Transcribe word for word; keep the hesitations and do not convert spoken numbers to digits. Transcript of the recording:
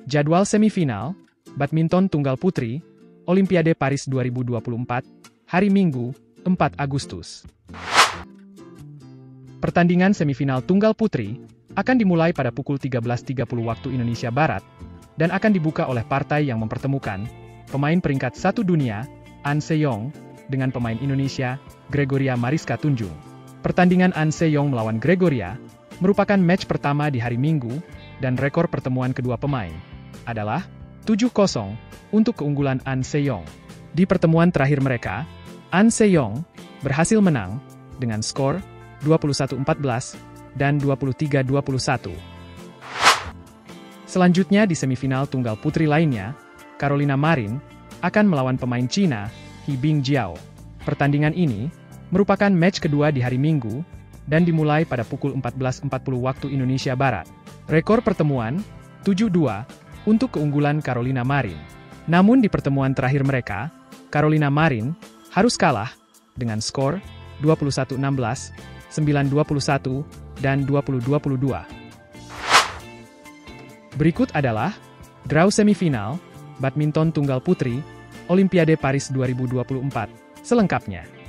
Jadwal semifinal, badminton tunggal putri, Olimpiade Paris dua ribu dua puluh empat, hari Minggu, empat Agustus. Pertandingan semifinal tunggal putri akan dimulai pada pukul tiga belas tiga puluh waktu Indonesia Barat, dan akan dibuka oleh partai yang mempertemukan pemain peringkat satu dunia, An Se-yong, dengan pemain Indonesia, Gregoria Mariska Tunjung. Pertandingan An Se-yong melawan Gregoria merupakan match pertama di hari Minggu, dan rekor pertemuan kedua pemain adalah tujuh kosong untuk keunggulan An Se-yong. Di pertemuan terakhir mereka, An Se-yong berhasil menang dengan skor dua puluh satu empat belas dan dua puluh tiga dua puluh satu. Selanjutnya di semifinal tunggal putri lainnya, Carolina Marin akan melawan pemain Cina, He Bingjiao. Pertandingan ini merupakan match kedua di hari Minggu, dan dimulai pada pukul empat belas empat puluh waktu Indonesia Barat. Rekor pertemuan, tujuh dua, untuk keunggulan Carolina Marin. Namun di pertemuan terakhir mereka, Carolina Marin harus kalah dengan skor dua puluh satu enam belas, sembilan dua puluh satu, dan dua puluh dua puluh dua. Berikut adalah draw semifinal badminton tunggal putri Olimpiade Paris dua ribu dua puluh empat selengkapnya.